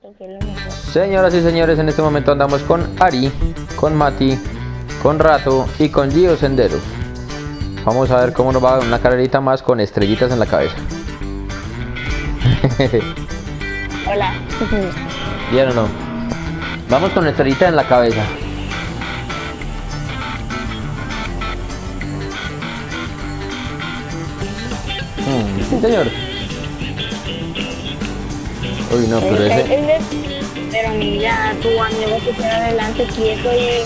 Señoras y señores, en este momento andamos con Ari, con Mati, con Rato y con Gio Senderos. Vamos a ver cómo nos va una carrerita más con estrellitas en la cabeza. Hola. ¿Bien o no? Vamos con estrellita en la cabeza. Sí, señor. Uy, no, pero ese... Pero mira, tu amigo que queda adelante quieto y...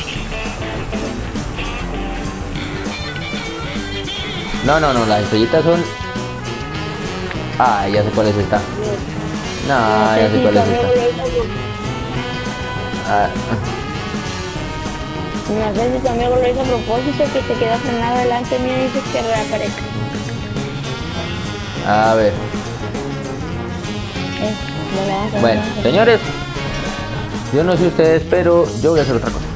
No, las estrellitas son... Ah, ya sé cuál es esta. No, ya sé cuál es esta. No sé si tu amigo lo hizo a propósito, que se queda frenado delante mío y dices que reaparezca. A ver. Bueno, señores, yo no sé ustedes, pero yo voy a hacer otra cosa.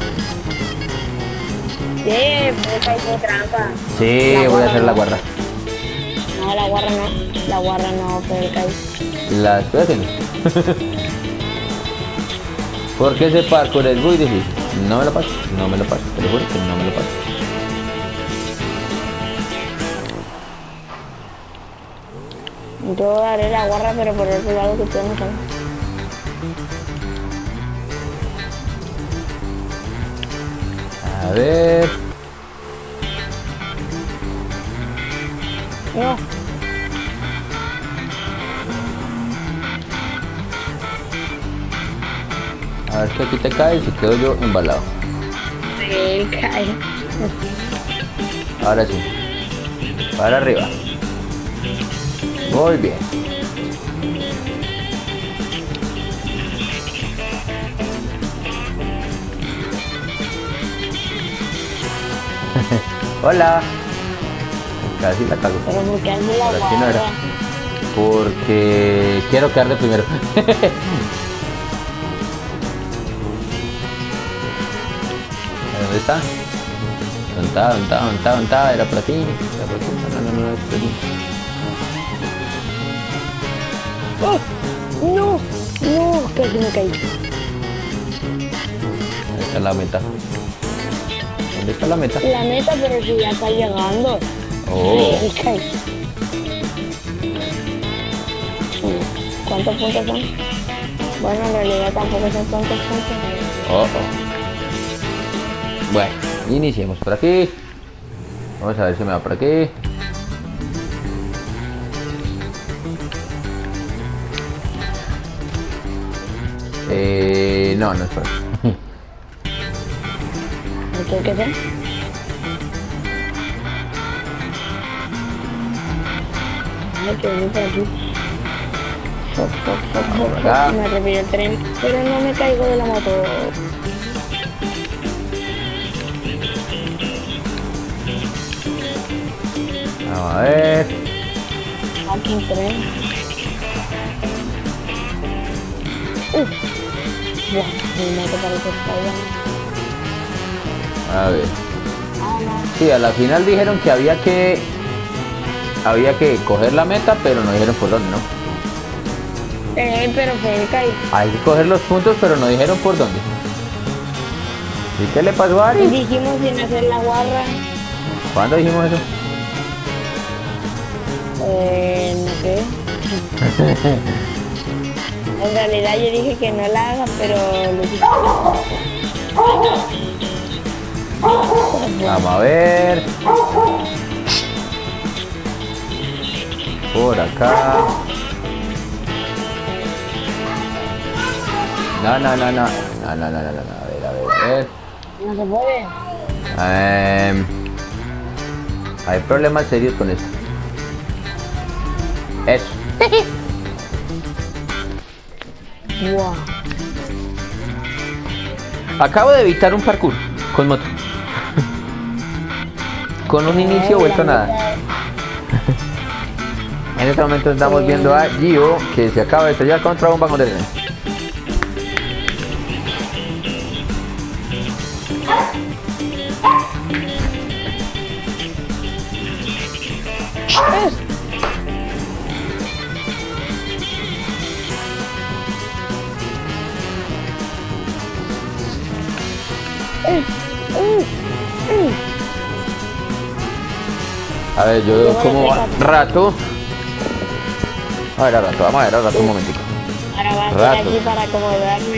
Sí, pues hay trampa. Sí, voy a hacer la guarda. No, la guarda no. La guarda no, pero cae. La estoy haciendo. Porque ese parkour es muy difícil. No me lo paso, te lo juro que no me lo paso. Yo haré la guarra, pero por otro lado que ustedes no saben. A ver. No. A ver que aquí te caes y quedo yo embalado. Sí, cae. Ahora sí. Para arriba. Muy bien. Hola. Casi la cago. Pero ¿por qué hace la Ahora sí no era. guarra? Porque quiero quedar de primero. ¿Dónde está? ¿Dónde está? Era por aquí. No, es por aquí. ¡Oh! ¡No! ¡No! Casi me caí. Ahí está la meta. ¿Dónde está la meta? La meta, pero si ya está llegando. Oh. Sí, caí. ¿Cuántos puntos son? Bueno, en realidad tampoco son tantos puntos. Oh. Bueno, iniciemos por aquí. Vamos a ver si me va por aquí. No es por aquí. ¿Qué hay que hacer? Hay que venir por aquí. Me repitió el tren, pero no me caigo de la moto. Vamos a ver. Aquí un tren. Buah, mi moto parece estallar. A ver. Sí, a la final dijeron que había que coger la meta, pero no dijeron por dónde, ¿no? Pero fue caí. Hay que coger los puntos, pero no dijeron por dónde. ¿Y qué le pasó a Ari? Dijimos sin hacer la guarra. ¿Cuándo dijimos eso? No sé. En realidad yo dije que no la haga, pero lo dije. Vamos a ver. Por acá. No. A ver. No se puede. Hay problemas serios con esto. Eso. Wow. Acabo de evitar un parkour con moto. Con un inicio vuelto a nada. En este momento estamos viendo a Gio, que se acaba de estrellar contra un vagón de tren. A ver, yo como rato. A ver, a rato, vamos a ver a rato un momentico. Ahora va a ser Rato. aquí para acomodarme.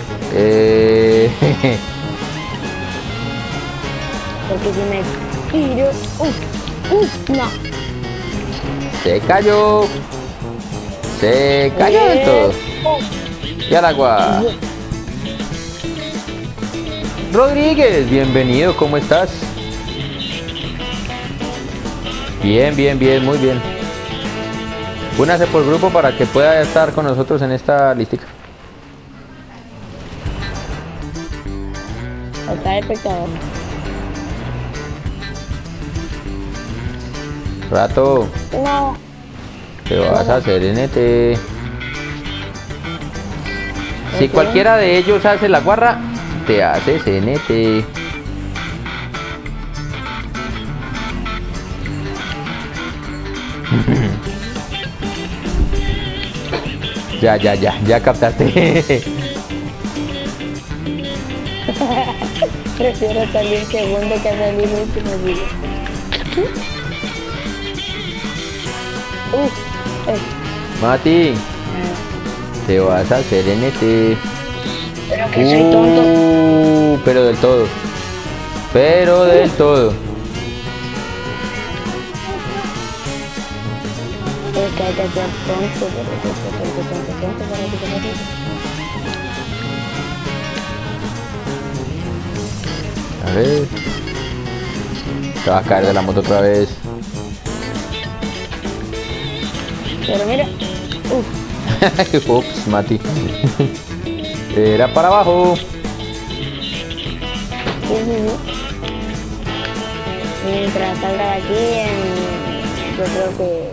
Porque si me tiro. No. Se cayó. Se cayó del todo. Y al agua. Rodríguez, bienvenido, ¿cómo estás? Bien, bien, bien, muy bien. Únase por grupo para que pueda estar con nosotros en esta listica. Está de espectador. Rato, No. te vas a hacer NT. Si Ok. cualquiera de ellos hace la guarra, te haces NT. Ya captaste. Prefiero salir segundo que salir último. Digo. Mati, te vas a hacer NT. Pero que soy tonto. Pero del todo. Pero del todo. Pero que hay que ser tonto. Para que se me quite. A ver. Te vas a caer de la moto otra vez. Pero mira. Ups, Mati. Era para abajo. Mientras salga de aquí, yo creo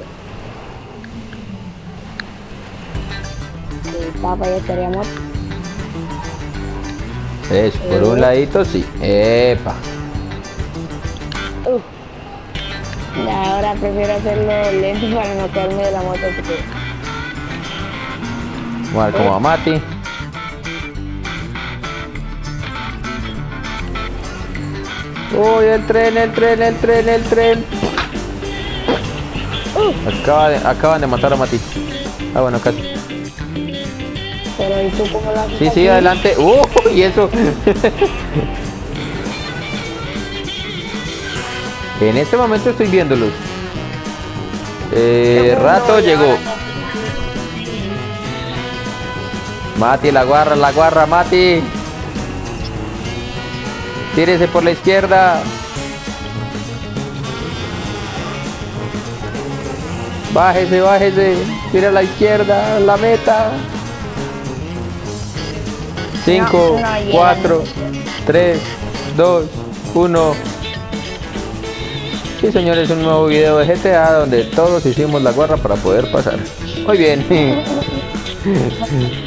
que el Papa ya estaría muerto. Eso, por un ladito sí. Epa. Ya, ahora prefiero hacerlo lento para no caerme de la moto. Porque... Vamos a ver cómo va Mati. Uy, el tren. Acaban de matar a Mati. Ah, bueno, casi. Pero ¿y tú cómo lo haces? Sí, aquí? adelante. Y eso. En este momento estoy viéndolos. Rato llegó. Mati, la guarra, Mati. Tírese por la izquierda. Bájese. Tira a la izquierda, la meta. 5, 4, 3, 2, 1. Sí, señores, un nuevo video de GTA donde todos hicimos la guarra para poder pasar. Muy bien.